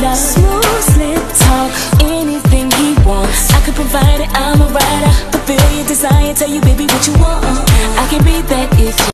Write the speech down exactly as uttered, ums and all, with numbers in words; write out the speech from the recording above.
rider. Smooth, slick talk, anything he wants, I could provide it, I'm a rider. Fulfill your desire, tell you baby what you want. I can be that if you